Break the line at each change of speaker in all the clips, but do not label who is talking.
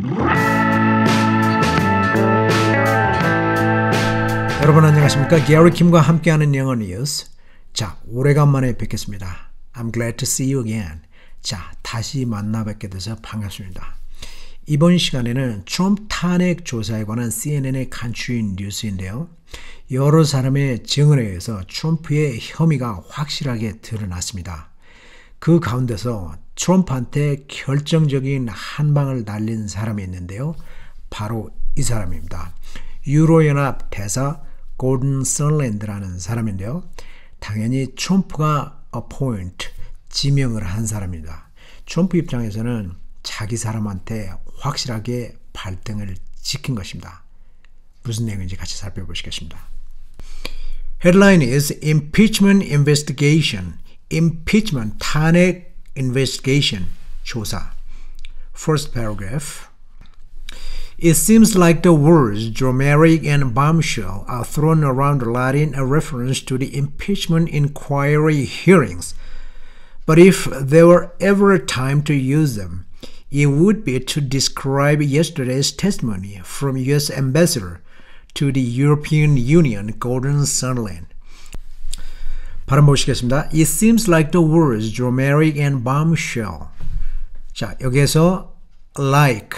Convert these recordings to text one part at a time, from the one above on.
여러분 안녕하십니까? 게리 킴과 함께하는 영어 뉴스. 자, 오래간만에 뵙겠습니다. I'm glad to see you again. 자, 다시 만나 뵙게 돼서 반갑습니다. 이번 시간에는 트럼프 탄핵 조사에 관한 CNN의 간추린 뉴스인데요. 여러 사람의 증언에 의해서 트럼프의 혐의가 확실하게 드러났습니다. 그 가운데서 트럼프한테 결정적인 한 방을 날린 사람이 있는데요. 바로 이 사람입니다. 유로연합 대사 고든 선랜드라는 사람인데요. 당연히 트럼프가 지명을 한 사람입니다. 트럼프 입장에서는 자기 사람한테 확실하게 발등을 지킨 것입니다. 무슨 내용인지 같이 살펴보시겠습니다. Headline is Impeachment Investigation. Impeachment, 탄핵 investigation, 조사. First paragraph. It seems like the words dramatic and bombshell are thrown around a lot in a reference to the impeachment inquiry hearings. But if there were ever a time to use them, it would be to describe yesterday's testimony from U.S. Ambassador to the European Union, Gordon Sondland. 발음 보시겠습니다. It seems like the words dramatic and bombshell. 자, 여기에서 like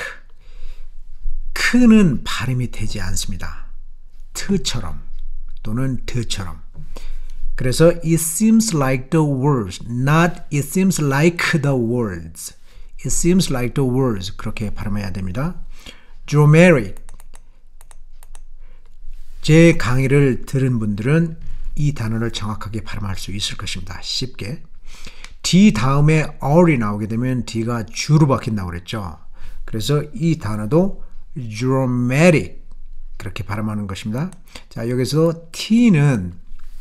크는 발음이 되지 않습니다. 트처럼 또는 드처럼. 그래서 it seems like the words, not it seems like the words. It seems like the words. 그렇게 발음해야 됩니다. dramatic. 제 강의를 들은 분들은 이 단어를 정확하게 발음할 수 있을 것입니다. 쉽게. D 다음에 R이 나오게 되면 D가 주로 바뀐다고 그랬죠. 그래서 이 단어도 dramatic 그렇게 발음하는 것입니다. 자, 여기서 T는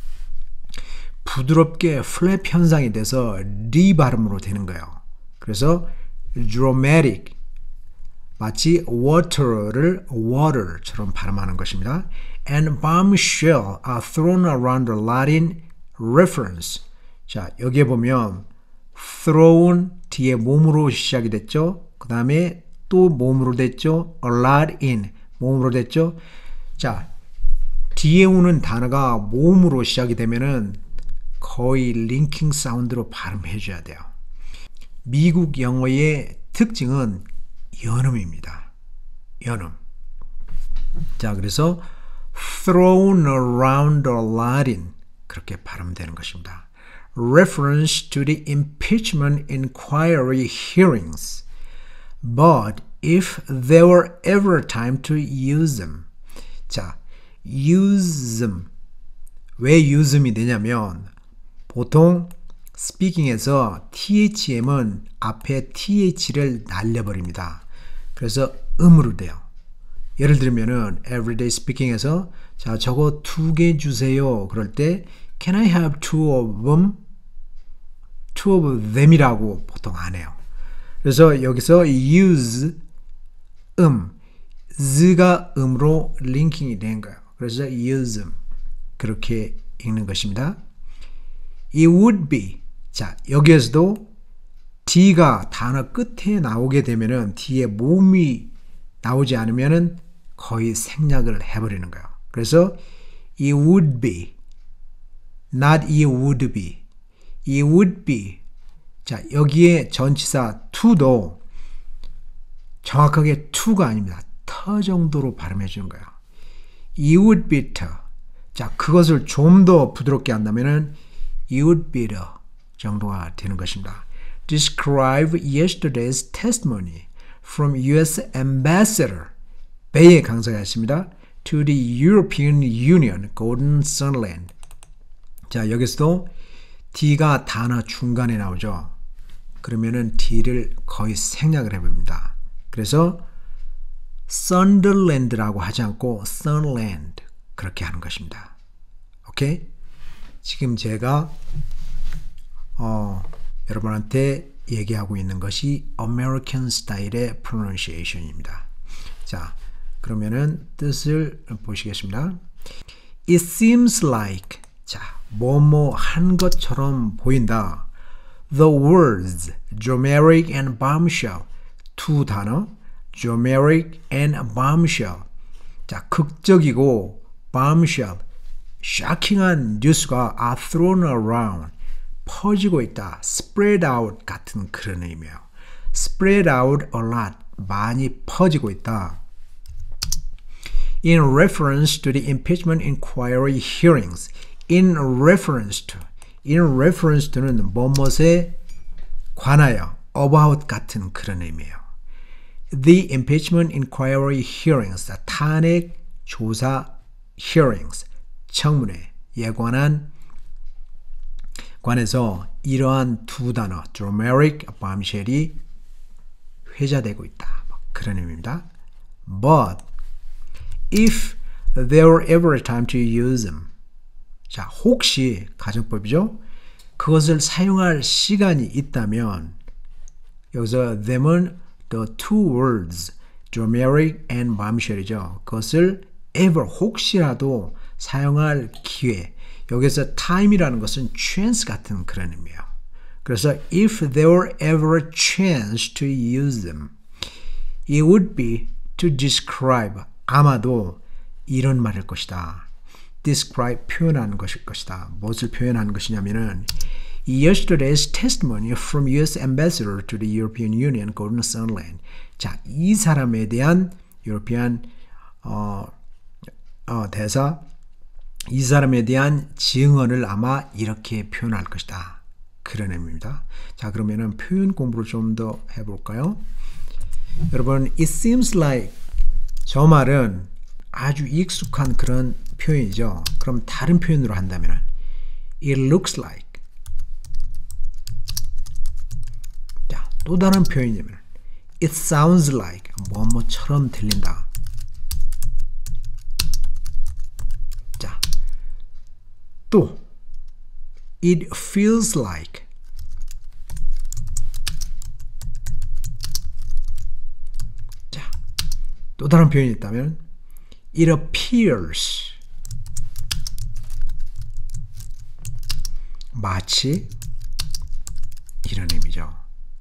부드럽게 플랩 현상이 돼서 D 발음으로 되는 거예요. 그래서 dramatic 마치 water를 water처럼 발음하는 것입니다. And bombshell are thrown around a lot in reference. 자, 여기에 보면 thrown 뒤에 몸으로 시작이 됐죠. 그 다음에 또 몸으로 됐죠. a lot in 몸으로 됐죠. 자, 뒤에 오는 단어가 몸으로 시작이 되면은 거의 링킹 사운드로 발음해 줘야 돼요. 미국 영어의 특징은 연음입니다. 연음. 자, 그래서 thrown around a lot in 그렇게 발음되는 것입니다. Reference to the impeachment inquiry hearings. But if there were ever a time to use them. 자, use them. 왜 use them이 되냐면 보통 speaking에서 THM은 앞에 TH를 날려버립니다. 그래서 음으로 돼요. 예를 들면은 everyday speaking에서 자, 저거 2개 주세요. 그럴 때 Can I have 2 of them? 2 of them이라고 보통 안 해요. 그래서 여기서 use z가 음으로 링킹이 된 거예요. 그래서 use them 그렇게 읽는 것입니다. It would be 자, 여기에서도 D가 단어 끝에 나오게 되면은 뒤에 몸이 나오지 않으면은 거의 생략을 해버리는 거예요. 그래서 it would be, not it would be, it would be. 자, 여기에 전치사 to도 정확하게 to가 아닙니다. 터 정도로 발음해 주는 거예요. It would be to. 자, 그것을 좀 더 부드럽게 한다면은 it would be the 정도가 되는 것입니다. Describe yesterday's testimony from U.S. Ambassador 베이의 강사가 있습니다. To the European Union, Gordon Sondland. 자, 여기서도 D가 단어 중간에 나오죠. 그러면은 D를 거의 생략을 해봅니다. 그래서 Sunderland라고 하지 않고 Sondland 그렇게 하는 것입니다. 오케이? 지금 제가 여러분한테 얘기하고 있는 것이 American 스타일의 pronunciation입니다. 자, 그러면은 뜻을 보시겠습니다. It seems like 자, 뭐뭐 한 것처럼 보인다. The words dramatic and bombshell 두 단어 dramatic and bombshell. 자, 극적이고 bombshell, shocking한 뉴스가 are thrown around, 퍼지고 있다. spread out 같은 그런 의미예요. spread out a lot, 많이 퍼지고 있다. In reference to the impeachment inquiry hearings. In reference to는 뭐뭇에 관하여, about 같은 그런 의미예요. The impeachment inquiry hearings, 탄핵 조사 hearings, 청문회에 관해서 이러한 두 단어, dramatic, bombshell이 회자되고 있다. 그런 의미입니다. But if there were ever a time to use them. 자, 혹시 가정법이죠. 그것을 사용할 시간이 있다면 여기서 them은 the two words dramatic and bombshell이죠. 그것을 ever 혹시라도 사용할 기회. 여기서 time이라는 것은 chance 같은 그런 의미예요. 그래서 if there were ever a chance to use them, it would be to describe. 아마도 이런 말일 것이다. describe, 표현하는 것일 것이다. 무엇을 표현하는 것이냐면은 Yesterday's testimony from U.S. Ambassador to the European Union, Gordon Sondland. 자, 이 사람에 대한 유로피안 대사, 이 사람에 대한 증언을 아마 이렇게 표현할 것이다. 그런 의미입니다. 자, 그러면은 표현 공부를 좀 더 해볼까요? 여러분, it seems like 저 말은 아주 익숙한 그런 표현이죠. 그럼 다른 표현으로 한다면 it looks like. 자, 또 다른 표현이면 it sounds like. 뭐뭐처럼 들린다. 자, 또 it feels like. 자, 또 다른 표현이 있다면 it appears. 마치 이런 의미죠.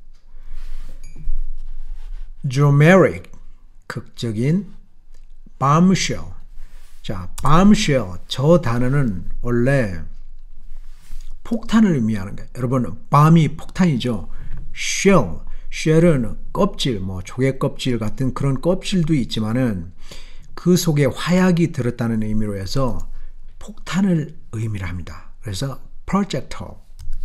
dramatic, 극적인. bombshell. 자, bombshell, 저 단어는 원래 폭탄을 의미하는 거예요. 여러분, bomb이 폭탄이죠. shell은 껍질, 뭐 조개 껍질 같은 그런 껍질도 있지만은 그 속에 화약이 들었다는 의미로 해서 폭탄을 의미를 합니다. 그래서 projectile.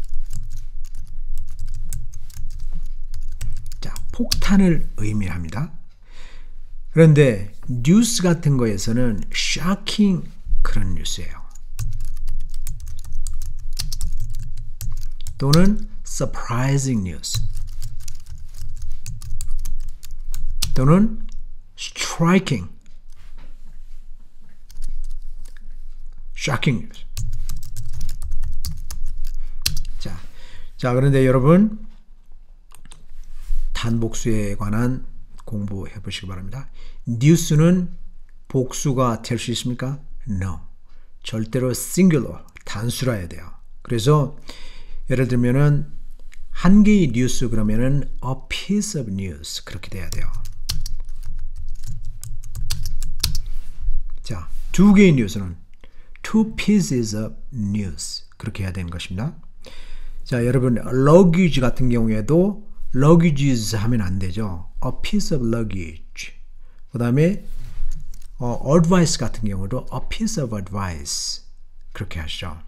자, 폭탄을 의미합니다. 그런데 뉴스 같은 거에서는 shocking 그런 뉴스예요. 또는 surprising news. 또는 striking. shocking news. 자, 그런데 여러분 단복수에 관한 공부해 보시기 바랍니다. 뉴스는 복수가 될 수 있습니까? No. 절대로 singular, 단수라야 돼요. 그래서 예를 들면은 한 개의 뉴스 그러면은 a piece of news 그렇게 돼야 돼요. 자, 두 개의 뉴스는 two pieces of news 그렇게 해야 되는 것입니다. 자, 여러분 luggage 같은 경우에도 luggages 하면 안 되죠. a piece of luggage. 그 다음에 advice 같은 경우도 a piece of advice 그렇게 하시죠.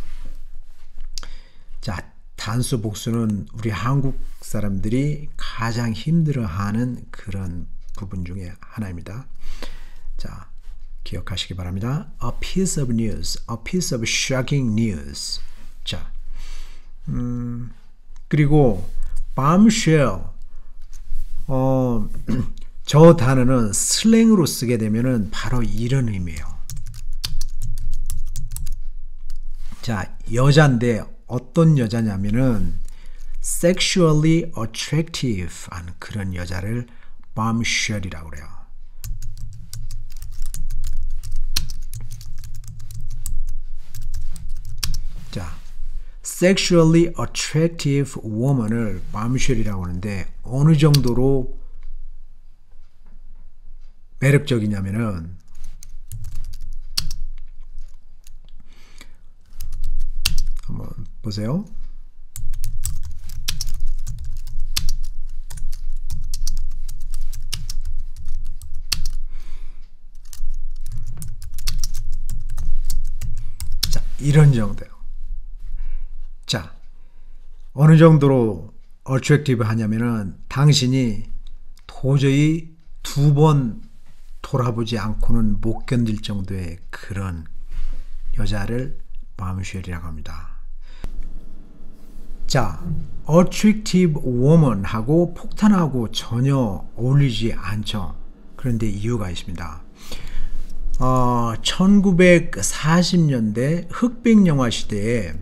자, 단수 복수는 우리 한국 사람들이 가장 힘들어하는 그런 부분 중에 하나입니다. 자, 기억하시기 바랍니다. A piece of news, a piece of shocking news. 자, 그리고 bombshell, 저 단어는 슬랭으로 쓰게 되면은 바로 이런 의미예요. 자, 여자인데 어떤 여자냐면은 sexually attractive 하는 그런 여자를 bombshell이라고 그래요. 자, sexually attractive woman을 bombshell이라고 하는데 어느 정도로 매력적이냐면은 한번 보세요. 자, 이런 정도요. 자, 어느 정도로 어트랙티브 하냐면은 당신이 도저히 두 번 돌아보지 않고는 못 견딜 정도의 그런 여자를 밤쉘이라고 합니다. 자, attractive woman하고 폭탄하고 전혀 어울리지 않죠. 그런데 이유가 있습니다. 1940년대 흑백 영화 시대에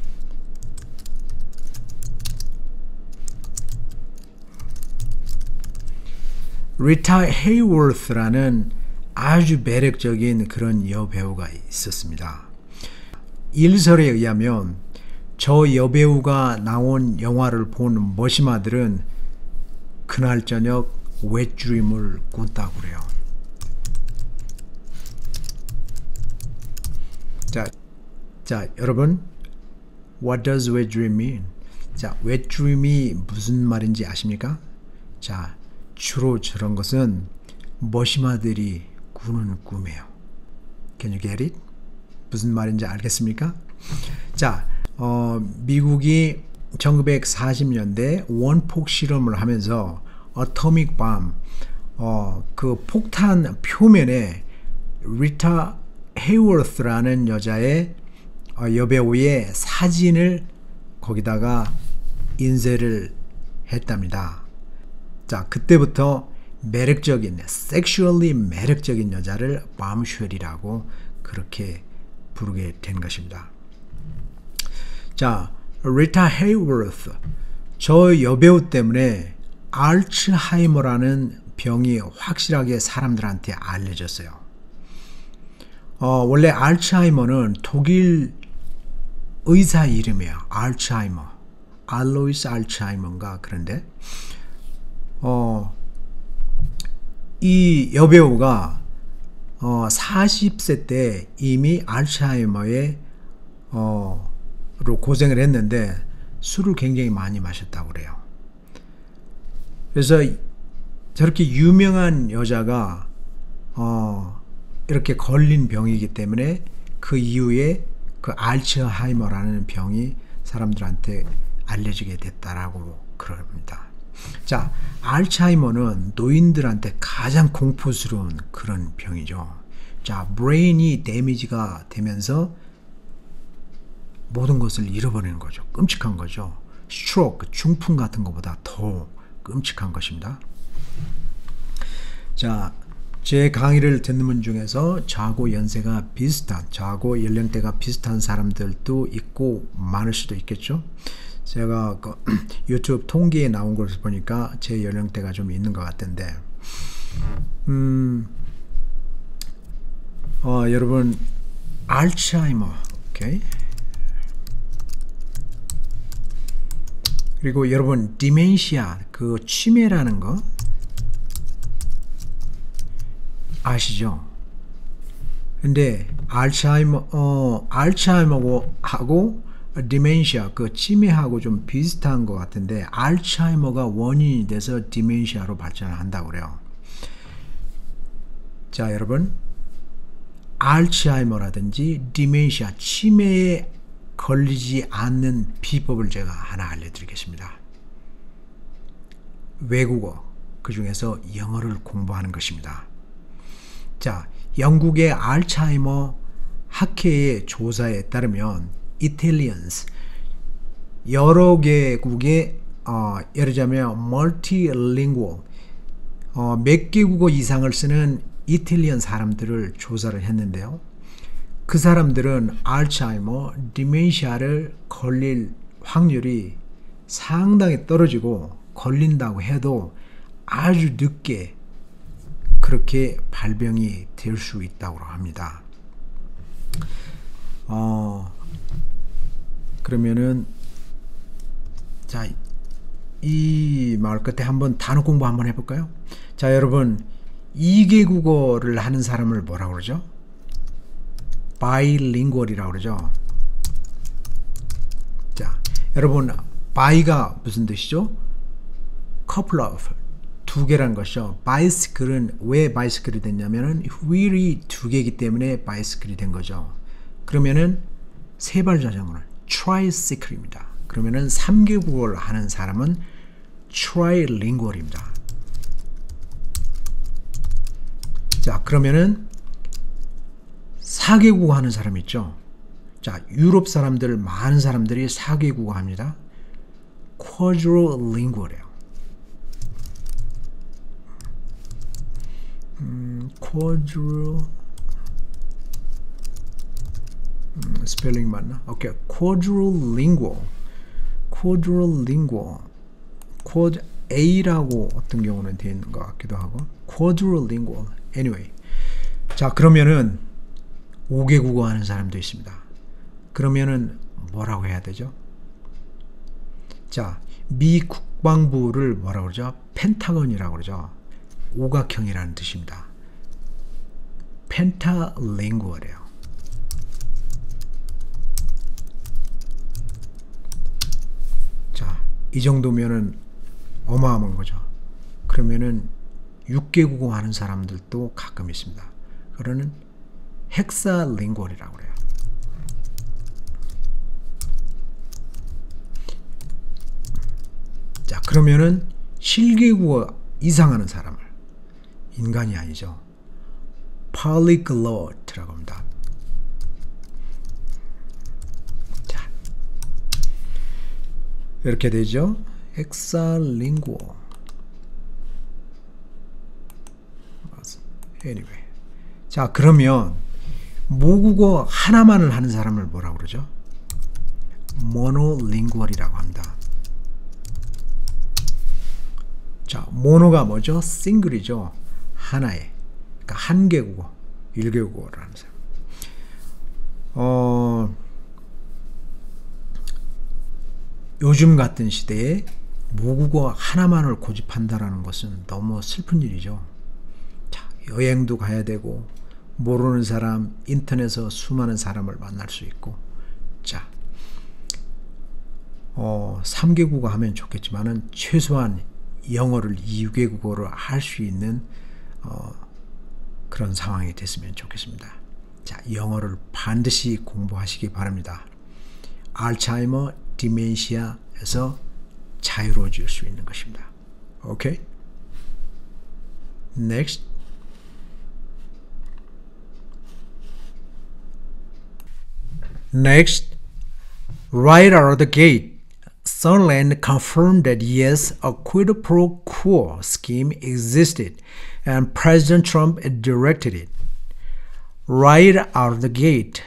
리타 헤이워스라는 아주 매력적인 그런 여배우가 있었습니다. 일설에 의하면 저 여배우가 나온 영화를 본 머시마들은 그날 저녁 웻드림을 꾼다고 그래요. 자, 여러분, what does wet dream mean? 자, wet dream이 무슨 말인지 아십니까? 자, 주로 저런 것은 머시마들이 꾸는 꿈이에요. Can you get it? 무슨 말인지 알겠습니까? 자, 미국이 1940년대 원폭 실험을 하면서 어토믹 밤, 그 폭탄 표면에 리타 헤이워스라는 여자의 여배우의 사진을 거기다가 인쇄를 했답니다. 자, 그때부터 매력적인, 섹슈얼리 매력적인 여자를 밤쉘이라고 그렇게 부르게 된 것입니다. 자, 리타 헤이워스, 저 여배우 때문에 알츠하이머라는 병이 확실하게 사람들한테 알려졌어요. 원래 알츠하이머는 독일 의사 이름이에요. 알츠하이머, 알로이스 알츠하이머인가. 그런데 이 여배우가 40세 때 이미 알츠하이머에 로 고생을 했는데 술을 굉장히 많이 마셨다고 그래요. 그래서 저렇게 유명한 여자가 이렇게 걸린 병이기 때문에 그 이후에 그 알츠하이머라는 병이 사람들한테 알려지게 됐다라고 그럽니다. 자, 알츠하이머는 노인들한테 가장 공포스러운 그런 병이죠. 자, 브레인이 데미지가 되면서 모든 것을 잃어버리는 거죠. 끔찍한 거죠. 스트로크, 중풍 같은 것보다 더 끔찍한 것입니다. 자, 제 강의를 듣는 분 중에서 저하고 연세가 비슷한, 저하고 연령대가 비슷한 사람들도 있고 많을 수도 있겠죠. 제가 그 유튜브 통계에 나온 것을 보니까 제 연령대가 좀 있는 것 같은데, 여러분, 알츠하이머, 오케이. 그리고 여러분, 디멘시아, 그 치매라는 거 아시죠? 근데 알츠하이머하고 디멘시아, 그 치매하고 좀 비슷한 것 같은데, 알츠하이머가 원인이 돼서 디멘시아로 발전을 한다고 그래요. 자, 여러분, 알츠하이머라든지 디멘시아, 치매에 걸리지 않는 비법을 제가 하나 알려드리겠습니다. 외국어, 그 중에서 영어를 공부하는 것입니다. 자, 영국의 알츠하이머 학회의 조사에 따르면 Italians, 여러 개국의 예를 들자면 multilingual, 몇 개국어 이상을 쓰는 이탈리안 사람들을 조사를 했는데요. 그 사람들은 알츠하이머, 디멘시아를 걸릴 확률이 상당히 떨어지고 걸린다고 해도 아주 늦게 그렇게 발병이 될 수 있다고 합니다. 그러면은 자, 이 말 끝에 한번 단어 공부 한번 해볼까요? 자, 여러분, 2개국어를 하는 사람을 뭐라고 그러죠? bilingual이라고 그러죠. 자, 여러분, by가 무슨 뜻이죠? couple of, 두 개란 것이죠. bicycle은 왜 bicycle이 됐냐면은 wheel이 두 개이기 때문에 bicycle이 된 거죠. 그러면은 세발 자전거는 tricycle입니다. 그러면은 3개국어를 하는 사람은 trilingual입니다. 자, 그러면은 4개국어 하는 사람 있죠. 자, 유럽 사람들, 많은 사람들이 4개국어 합니다. quadrilingual이에요. 스펠링 맞나? 오케이, quadrilingual. quad A라고 어떤 경우는 되어 있는 것 같기도 하고, quadrilingual. anyway, 자, 그러면은 5개국어 하는 사람도 있습니다. 그러면은 뭐라고 해야 되죠? 자, 미 국방부를 뭐라고 그러죠? 펜타곤이라고 그러죠. 오각형이라는 뜻입니다. 펜타링구얼이에요. 자, 이 정도면은 어마어마한 거죠. 그러면은 6개국어 하는 사람들도 가끔 있습니다. 그거는 헥사링구얼이라고 그래요. 자, 그러면은 7개국어 이상 하는 사람을, 인간이 아니죠, polyglot라고 합니다. 자, 이렇게 되죠. 헥사링구얼. anyway. 자, 그러면 모국어 하나만을 하는 사람을 뭐라고 그러죠? 모노링구얼이라고 합니다. 자, 모노가 뭐죠? 싱글이죠. 하나의, 그러니까 한 개국어, 1개국어를 하는 사람. 요즘 같은 시대에 모국어 하나만을 고집한다라는 것은 너무 슬픈 일이죠. 자, 여행도 가야 되고, 모르는 사람, 인터넷에서 수많은 사람을 만날 수 있고, 자, 3개국어 하면 좋겠지만은 최소한 영어를 2개국어로 할 수 있는 그런 상황이 됐으면 좋겠습니다. 자, 영어를 반드시 공부하시기 바랍니다. 알츠하이머, 디멘시아에서 자유로워질 수 있는 것입니다. 오케이? Next. Next, right out of the gate, Sunland confirmed that yes, a quid pro quo scheme existed and President Trump directed it. Right out of the gate.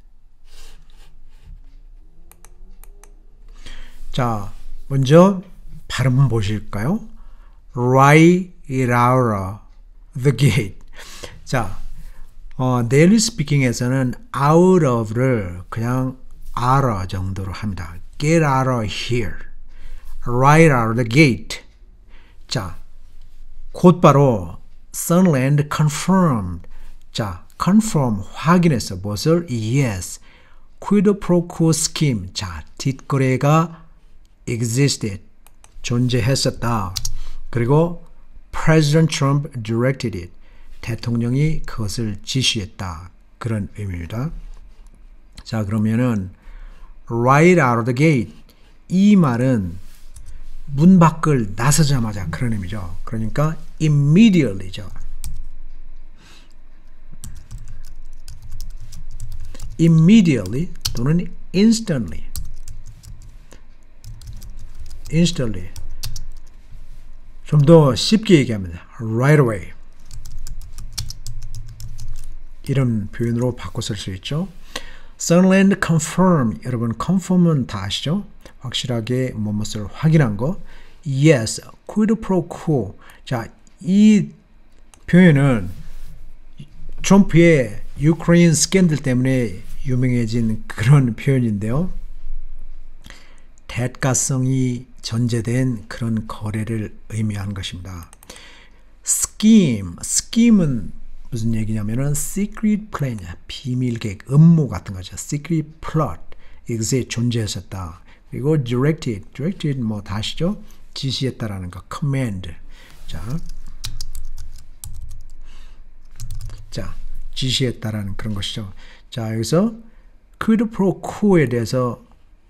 자, 먼저 발음 보실까요? Right out of the gate. 자, 데일리 스피킹에서는 out of를 그냥 out 정도로 합니다. Get out of here. Right out of the gate. 자, 곧바로 Sunland confirmed. 자, confirm 확인했어. 무엇을? Yes. Quid pro quo scheme. 자, 뒷거래가 existed. 존재했었다. 그리고 President Trump directed it. 대통령이 그것을 지시했다. 그런 의미입니다. 자, 그러면은 right out of the gate. 이 말은 문 밖을 나서자마자 그런 의미죠. 그러니까 immediately죠. immediately 또는 instantly. instantly. 좀 더 쉽게 얘기합니다. right away. 이런 표현으로 바꿔 쓸 수 있죠. Sunland confirm. 여러분, confirm은 다 아시죠? 확실하게 무엇을 확인한 거. Yes, quid pro quo. 자, 이 표현은 트럼프의 유크레인 스캔들 때문에 유명해진 그런 표현인데요. 대가성이 전제된 그런 거래를 의미한 것입니다. scheme은 무슨 얘기냐면은 secret plan, 비밀 계획, 음모 같은 거죠. secret plot, 이것이 존재했었다. 그리고 directed 뭐 다 아시죠? 지시했다라는 거, command. 자, 지시했다라는 그런 것이죠. 자, 여기서 quid pro quo에 대해서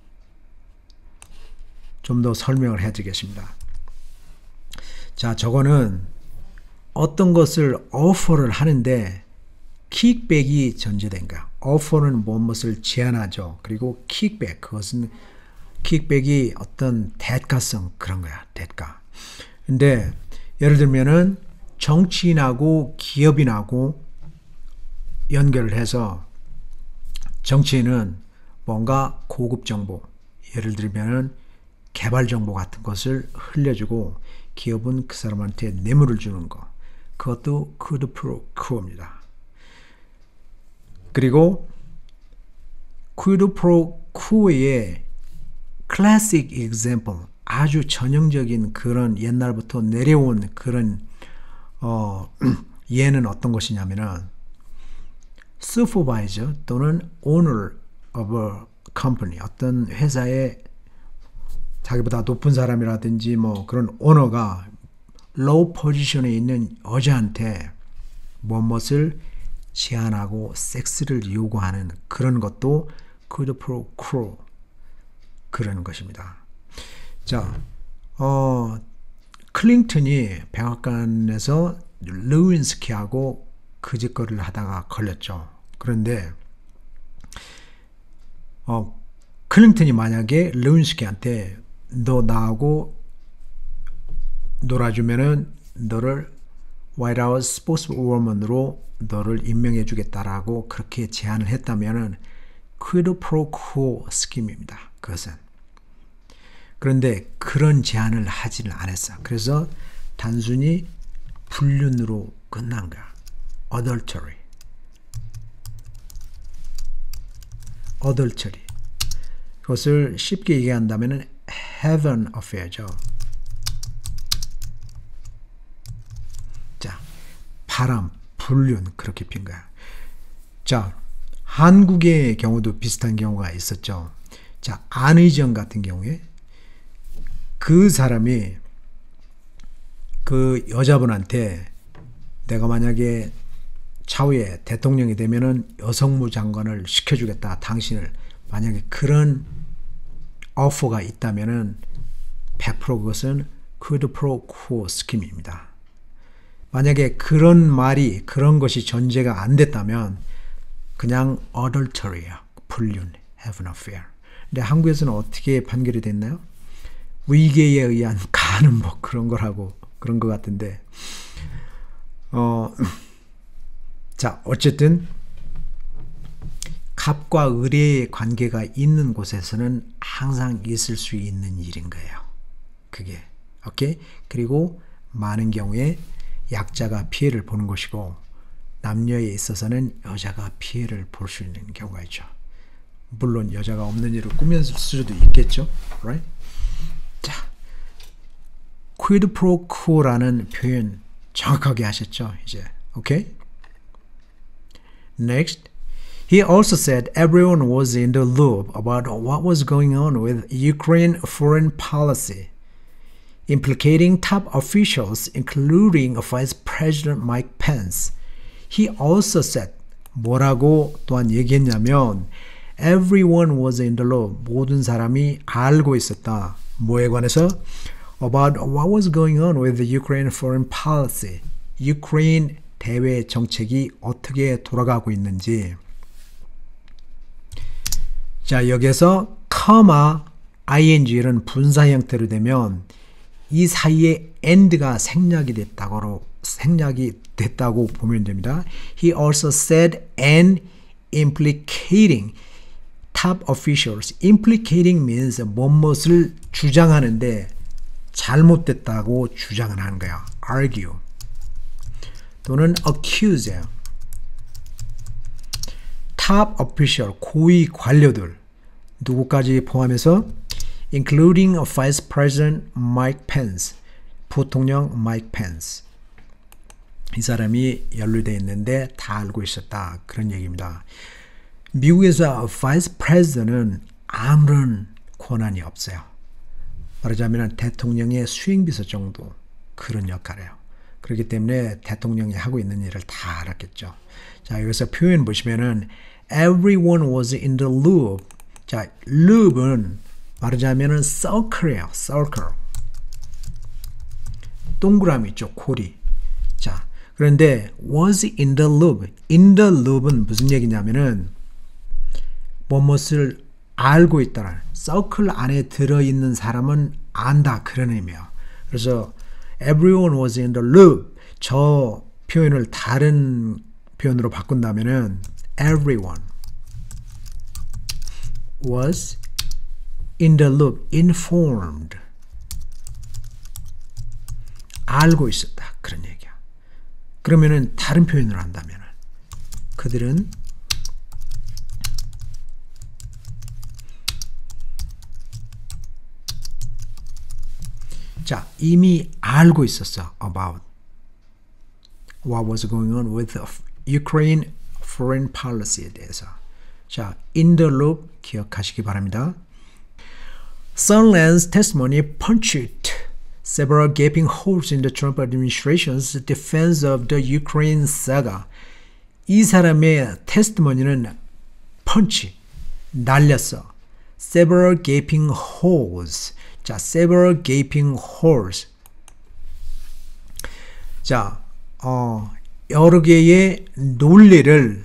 좀 더 설명을 해드리겠습니다. 자, 저거는 어떤 것을 오퍼를 하는데 킥백이 전제된 거야. 오퍼는 무엇을 제안하죠. 그리고 킥백, 그것은 킥백이 어떤 대가성 그런 거야. 대가. 근데 예를 들면은 정치인하고 기업인하고 연결을 해서 정치인은 뭔가 고급 정보, 예를 들면은 개발 정보 같은 것을 흘려주고 기업은 그 사람한테 뇌물을 주는 거. 그것도 quid pro quo입니다. 그리고 quid pro quo의 classic example, 아주 전형적인 그런 옛날부터 내려온 그런 예는 어떤 것이냐면은 supervisor 또는 owner of a company, 어떤 회사의 자기보다 높은 사람이라든지 뭐 그런 오너가 low 포지션에 있는 여자한테 무엇을 제안하고 섹스를 요구하는 그런 것도 quid pro quo 그런 것입니다. 자, 클링턴이 백악관에서 루인스키하고 그 짓거리를 하다가 걸렸죠. 그런데 클링턴이 만약에 루인스키한테 너 나하고 놀아주면은 너를 화이트하우스 스포츠워먼으로 너를 임명해 주겠다라고 그렇게 제안을 했다면은 quid pro quo 스킴입니다. 그것은. 그런데 그런 제안을 하지는 않았어. 그래서 단순히 불륜으로 끝난 거야. adultery. 그것을 쉽게 얘기한다면은 heaven affair죠. 자, 바람, 불륜 그렇게 핀 거야. 자, 한국의 경우도 비슷한 경우가 있었죠. 자, 안의정 같은 경우에 그 사람이 그 여자분한테 내가 만약에 차후에 대통령이 되면은 여성무 장관을 시켜주겠다. 당신을 만약에 그런 오퍼가 있다면은 100% 그것은 quid pro quo 스킴입니다. 만약에 그런 말이 그런 것이 전제가 안 됐다면 그냥 adultery야. 불륜, have an affair. 근데 한국에서는 어떻게 판결이 됐나요? 위계에 의한 가는 뭐 그런 거라고 그런 것 같은데 자, 어쨌든 갑과 을의 관계가 있는 곳에서는 항상 있을 수 있는 일인 거예요. 그게. 오케이? 그리고 많은 경우에 약자가 피해를 보는 것이고 남녀에 있어서는 여자가 피해를 볼 수 있는 경우가 있죠. 물론 여자가 없는 일을 꾸몄을 수도 있겠죠. Right? 자, quid pro quo라는 표현 정확하게 하셨죠? 이제. 오케이? Next, he also said everyone was in the loop about what was going on with Ukraine foreign policy, implicating top officials, including Vice President Mike Pence. He also said, 뭐라고 또한 얘기했냐면, everyone was in the loop. 모든 사람이 알고 있었다. 뭐에 관해서? About what was going on with the Ukraine foreign policy. Ukraine 대외 정책이 어떻게 돌아가고 있는지. 자, 여기서 comma, ing 이런 분사 형태로 되면 이 사이에 and가 생략이 됐다고 보면 됩니다. He also said and implicating top officials. implicating means 무엇을 주장하는데 잘못됐다고 주장을 하는 거야. argue 또는 accuse예요. top official, 고위 관료들 누구까지 포함해서 including Vice President Mike Pence, 부통령 Mike Pence. 이 사람이 연루되어 있는데 다 알고 있었다. 그런 얘기입니다. 미국에서 바이스 프레지던트는 아무런 권한이 없어요. 말하자면 대통령의 수행비서 정도 그런 역할이에요. 그렇기 때문에 대통령이 하고 있는 일을 다 알았겠죠. 자, 여기서 표현 보시면은 everyone was in the loop. 자, loop은 말하자면은 circle이에요. circle. 동그라미 있죠. 고리. 자, 그런데 was in the loop. in the loop은 무슨 얘기냐면은 무엇을 알고 있다는 서클 안에 들어있는 사람은 안다 그런 의미예요. 그래서 everyone was in the loop. 저 표현을 다른 표현으로 바꾼다면은 everyone was in the loop, informed. 알고 있었다 그런 얘기야. 그러면은 다른 표현을 한다면은 그들은 자, 이미 알고 있었어. about what was going on with Ukraine foreign policy에 대해서. 자, in the loop 기억하시기 바랍니다. Sondland's testimony punched several gaping holes in the Trump administration's defense of the Ukraine saga. 이 사람의 테스트머니는 펀치, 날렸어. Several gaping holes. 자, several gaping holes. 자, 여러 개의 논리를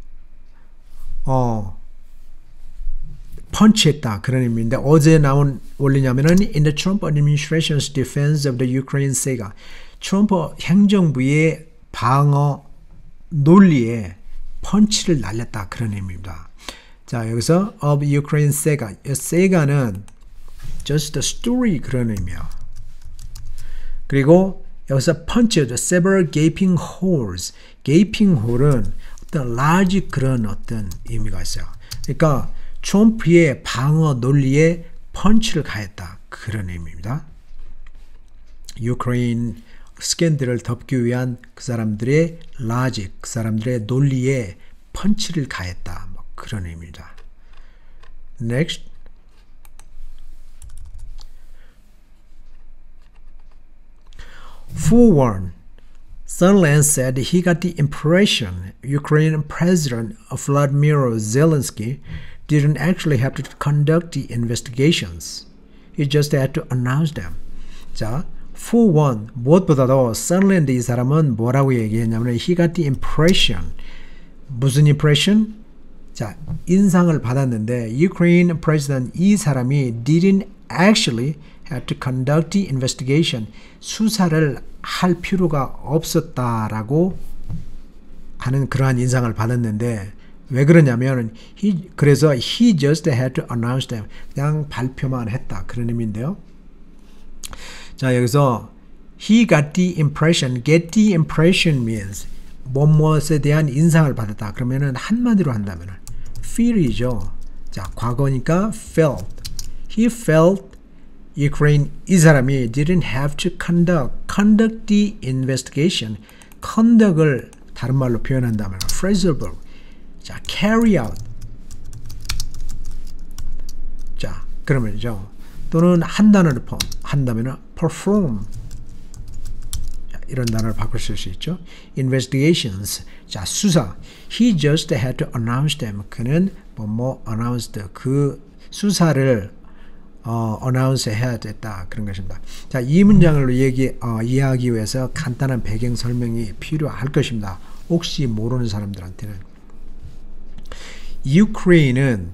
펀치했다 그런 의미인데 어제 나온 원리냐면은 in the Trump administration's defense of the Ukraine saga. 트럼프 행정부의 방어 논리에 펀치를 날렸다 그런 의미입니다. 자, 여기서 of Ukraine saga. sega는 just a story 그런 의미야. 그리고 여기서 punch, several gaping holes. gaping hole은 어떤 large 그런 어떤 의미가 있어요. 그러니까 트럼프의 방어 논리에 펀치를 가했다 그런 의미입니다. 유크레인 스캔들을 덮기 위한 그 사람들의 logic, 그 사람들의 논리에 펀치를 가했다 뭐 그런 의미입니다. Next. Forewarned, Sondland said he got the impression Ukrainian President Vladimir Zelensky didn't actually have to conduct the investigations. He just had to announce them. 자, forewarned, 무엇보다도 Sondland 이 사람은 뭐라고 얘기했냐면 he got the impression. 무슨 impression? 자, 인상을 받았는데 Ukraine President 이 사람이 didn't actually have to conduct the investigation. 수사를 할 필요가 없었다라고 하는 그러한 인상을 받았는데 왜 그러냐면 그래서 he just had to announce them. 그냥 발표만 했다 그런 의미인데요. 자, 여기서 he got the impression. get the impression means 무엇에 대한 인상을 받았다. 그러면은 한마디로 한다면은 feel이죠. 자, 과거니까 felt. He felt Ukraine 이 사람이 didn't have to conduct the investigation. conduct을 다른 말로 표현한다면 phrasal verb. 자, carry out. 자, 그러면요. 또는 한 단어를 한다면 perform. 자, 이런 단어를 바꿔 쓸 수 있죠. investigations. 자, 수사. He just had to announce them. 그는 뭐 announced 그 수사를 announce 해야 됐다 그런 것입니다. 자, 이 문장을 이해하기 위해서 간단한 배경 설명이 필요할 것입니다. 혹시 모르는 사람들한테는 유크레인은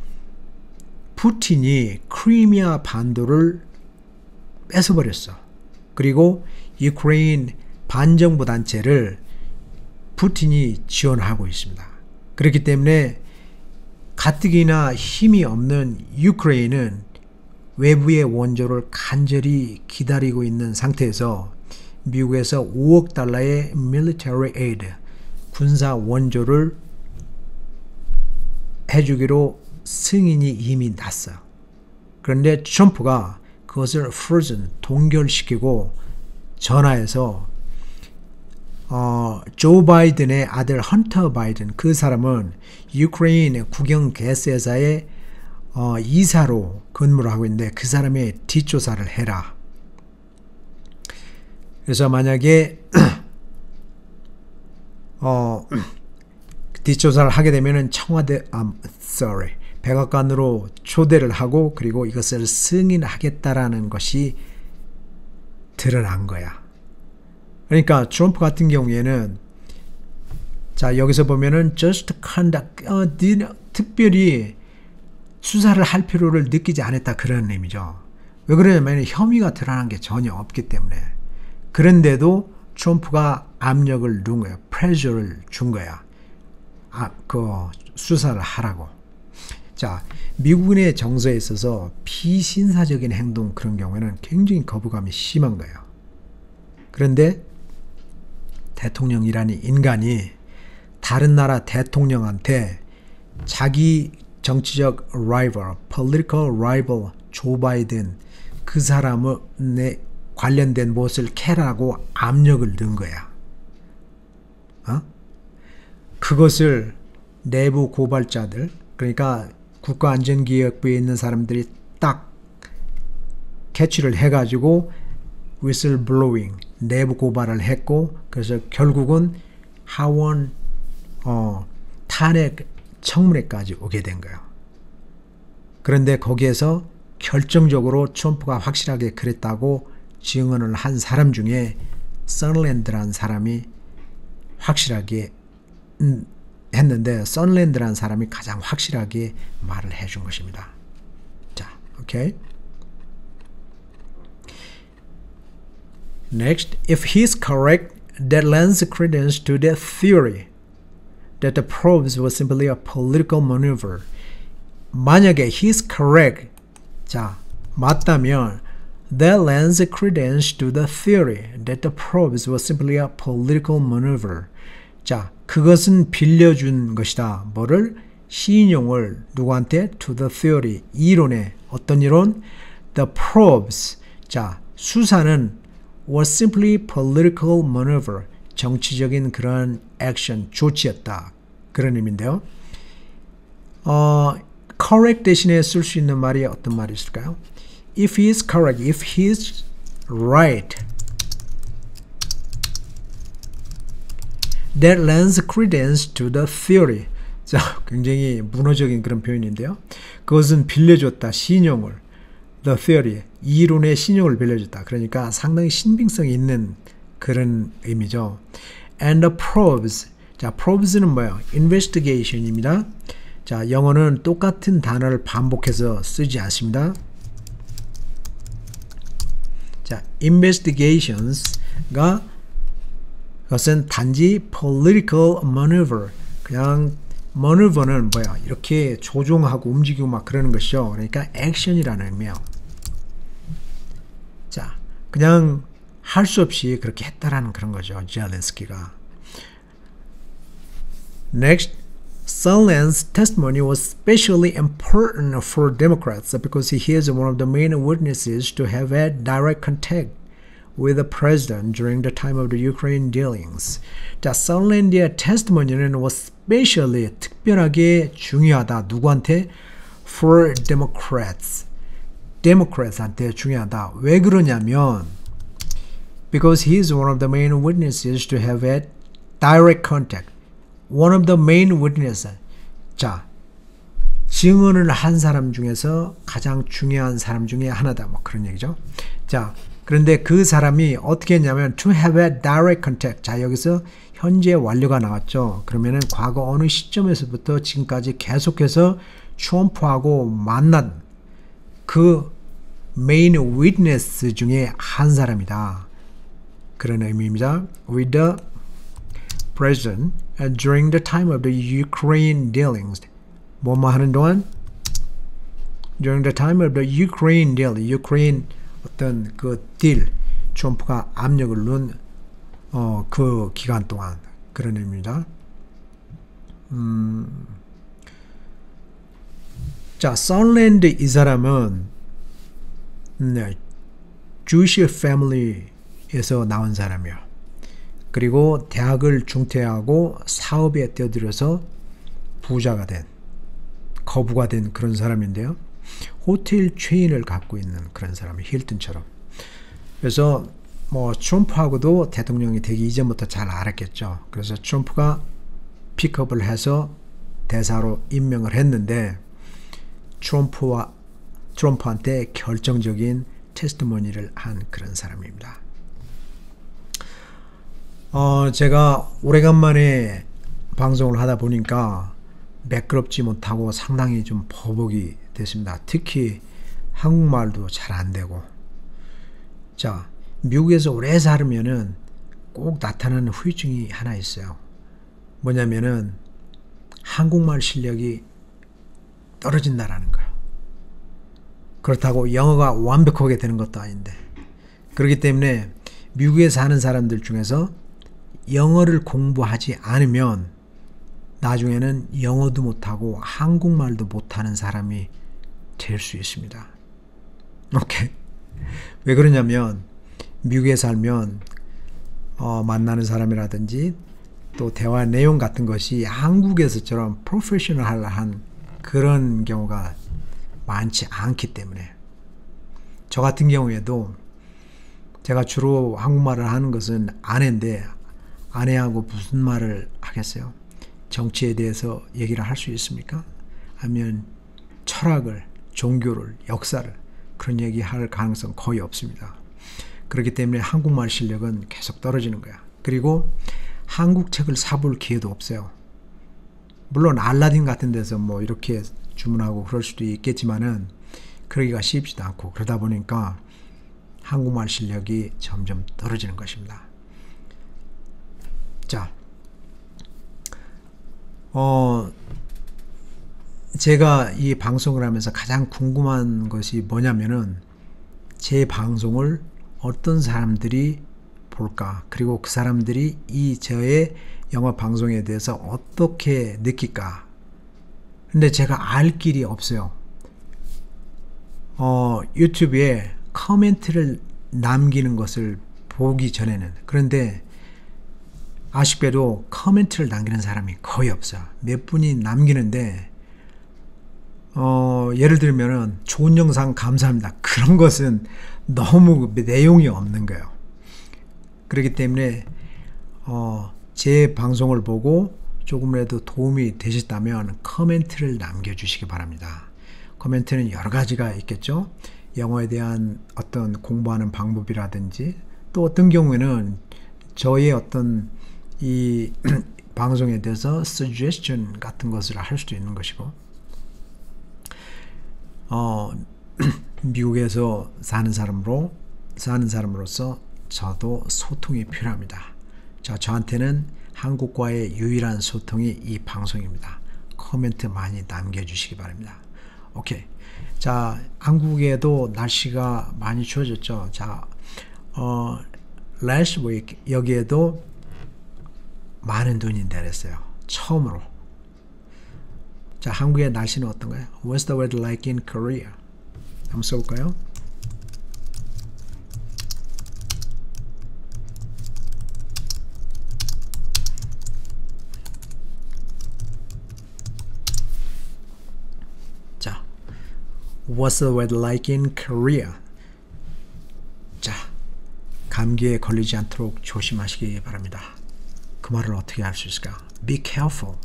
푸틴이 크리미아 반도를 뺏어버렸어. 그리고 유크레인 반정부 단체를 푸틴이 지원하고 있습니다. 그렇기 때문에 가뜩이나 힘이 없는 유크레인은 외부의 원조를 간절히 기다리고 있는 상태에서 미국에서 5억 달러의 military aid, 군사 원조를 해주기로 승인이 이미 났어요. 그런데 트럼프가 그것을 frozen, 동결시키고 전화해서 조 바이든의 아들 헌터 바이든, 그 사람은 유크레인 국영 가스회사의 이사로 근무를 하고 있는데 그 사람의 뒷조사를 해라. 그래서 만약에 뒷조사를 하게 되면은 백악관으로 초대를 하고 그리고 이것을 승인하겠다라는 것이 드러난 거야. 그러니까 트럼프 같은 경우에는 자 여기서 보면은 just conduct 특별히 수사를 할 필요를 느끼지 않았다 그런 의미죠. 왜 그러냐면 혐의가 드러난 게 전혀 없기 때문에. 그런데도 트럼프가 압력을 준 거야. 프레셔를 준 거야. 그 수사를 하라고. 자, 미국의 정서에 있어서 비신사적인 행동 그런 경우에는 굉장히 거부감이 심한 거예요. 그런데 대통령이라는 인간이 다른 나라 대통령한테 자기 정치적 rival, political rival 조 바이든 그 사람의 관련된 무엇을 캐라고 압력을 넣은 거야. 그것을 내부 고발자들, 그러니까 국가안전기획부에 있는 사람들이 딱 캐치를 해가지고 whistleblowing, 내부 고발을 했고, 그래서 결국은 하원 탄핵 청문회까지 오게 된 거예요. 그런데 거기에서 결정적으로 트럼프가 확실하게 그랬다고 증언을 한 사람 중에 선랜드라는 사람이 확실하게 했는데 선랜드라는 사람이 가장 확실하게 말을 해준 것입니다. 자, 오케이. Next, if he's correct, that lends credence to the theory that the probes were simply a political maneuver. 만약에 he's correct, 자, 맞다면 that lends credence to the theory that the probes were simply a political maneuver. 자, 그것은 빌려준 것이다. 뭐를? 시인용을 누구한테? To the theory, 이론에. 어떤 이론? The probes. 자, 수사는 was simply political maneuver. 정치적인 그런 액션, 조치였다. 그런 의미인데요. correct 대신에 쓸 수 있는 말이 어떤 말이 있을까요? If he is correct, if he is right, that lends credence to the theory. 자, 굉장히 문어적인 그런 표현인데요. 그것은 빌려줬다, 신용을. The theory, 이론의 신용을 빌려줬다. 그러니까 상당히 신빙성이 있는 그런 의미죠. And the probes. 자, probes는 뭐예요? investigation입니다. 자, 영어는 똑같은 단어를 반복해서 쓰지 않습니다. 자, investigations가 그것은 단지 political maneuver. 그냥 maneuver는 뭐야? 이렇게 조종하고 움직이고 막 그러는 것이죠. 그러니까 action이라는 의미예요. 자, 그냥 할 수 없이 그렇게 했다라는 그런 거죠. 젤렌스키가. Next, Sondland's testimony was especially important for Democrats because he is one of the main witnesses to have had direct contact with the president during the time of the Ukraine dealings. 자, Sondland의 testimony는 was especially 특별하게 중요하다. 누구한테? For Democrats. Democrats한테 중요하다. 왜 그러냐면 because he is one of the main witnesses to have had direct contact. One of the main witnesses. 자, 증언을 한 사람 중에서 가장 중요한 사람 중에 하나다. 뭐 그런 얘기죠. 자, 그런데 그 사람이 어떻게 했냐면 to have a direct contact. 자, 여기서 현재 완료가 나왔죠. 그러면은 과거 어느 시점에서부터 지금까지 계속해서 트럼프하고 만난 그 main witness 중에 한 사람이다. 그런 의미입니다. With the president during the time of the Ukraine dealings. 뭐뭐 하는 동안? During the time of the Ukraine deal. Ukraine 어떤 그 딜, 트럼프가 압력을 넣은 그 기간 동안 그런 의미입니다. 자, 선랜드 이 사람은 Jewish family에서 나온 사람이에요. 그리고 대학을 중퇴하고 사업에 뛰어들어서 부자가 된, 거부가 된 그런 사람인데요. 호텔 체인을 갖고 있는 그런 사람이 힐튼처럼. 그래서 뭐 트럼프하고도 대통령이 되기 이전부터 잘 알았겠죠. 그래서 트럼프가 픽업을 해서 대사로 임명을 했는데 트럼프한테 결정적인 테스트모니를 한 그런 사람입니다. 제가 오래간만에 방송을 하다 보니까 매끄럽지 못하고 상당히 좀 버벅이 됐습니다. 특히 한국말도 잘 안 되고. 자, 미국에서 오래 살면은 꼭 나타나는 후유증이 하나 있어요. 뭐냐면은 한국말 실력이 떨어진다라는 거예요. 그렇다고 영어가 완벽하게 되는 것도 아닌데. 그렇기 때문에 미국에 사는 사람들 중에서 영어를 공부하지 않으면 나중에는 영어도 못하고 한국말도 못하는 사람이 될 수 있습니다. 오케이. 왜 그러냐면 미국에 살면 만나는 사람이라든지 또 대화 내용 같은 것이 한국에서처럼 프로페셔널한 그런 경우가 많지 않기 때문에 저 같은 경우에도 제가 주로 한국말을 하는 것은 아내인데 아내하고 무슨 말을 하겠어요? 정치에 대해서 얘기를 할 수 있습니까? 아니면 철학을, 종교를, 역사를 그런 얘기할 가능성 거의 없습니다. 그렇기 때문에 한국말 실력은 계속 떨어지는 거야. 그리고 한국 책을 사볼 기회도 없어요. 물론 알라딘 같은 데서 뭐 이렇게 주문하고 그럴 수도 있겠지만은 그러기가 쉽지도 않고 그러다 보니까 한국말 실력이 점점 떨어지는 것입니다. 자, 제가 이 방송을 하면서 가장 궁금한 것이 뭐냐면은 제 방송을 어떤 사람들이 볼까? 그리고 그 사람들이 이 저의 영어 방송에 대해서 어떻게 느낄까? 근데 제가 알 길이 없어요. 유튜브에 코멘트를 남기는 것을 보기 전에는. 그런데 아쉽게도 코멘트를 남기는 사람이 거의 없어요. 몇 분이 남기는데 예를 들면은 좋은 영상 감사합니다. 그런 것은 너무 내용이 없는 거예요. 그렇기 때문에 제 방송을 보고 조금이라도 도움이 되셨다면 코멘트를 남겨주시기 바랍니다. 코멘트는 여러 가지가 있겠죠. 영어에 대한 어떤 공부하는 방법이라든지 또 어떤 경우에는 저의 어떤 이 방송에 대해서 suggestion 같은 것을 할 수도 있는 것이고 미국에서 사는 사람으로서 저도 소통이 필요합니다. 자, 저한테는 한국과의 유일한 소통이 이 방송입니다. 코멘트 많이 남겨주시기 바랍니다. 오케이. 자, 한국에도 날씨가 많이 추워졌죠. 자, last week 여기에도 많은 눈이 내렸어요. 처음으로. 자, 한국의 날씨는 어떤가요? What's the weather like in Korea? 한번 써볼까요? 자, What's the weather like in Korea? 자, 감기에 걸리지 않도록 조심하시기 바랍니다. 그 말을 어떻게 할 수 있을까? Be careful.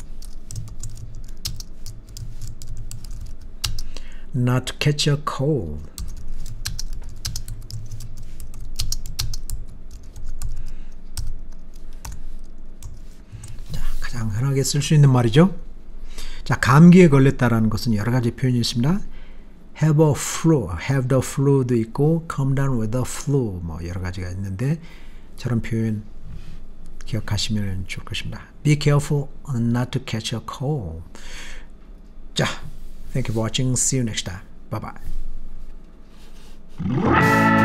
Not to catch a cold. 자, 가장 흔하게 쓸 수 있는 말이죠. 자, 감기에 걸렸다라는 것은 여러 가지 표현이 있습니다. Have a flu, have the flu도 있고, come down with the flu, 뭐 여러 가지가 있는데 저런 표현 기억하시면 좋을 것입니다. Be careful not to catch a cold. 자, thank you for watching. See you next time. Bye bye.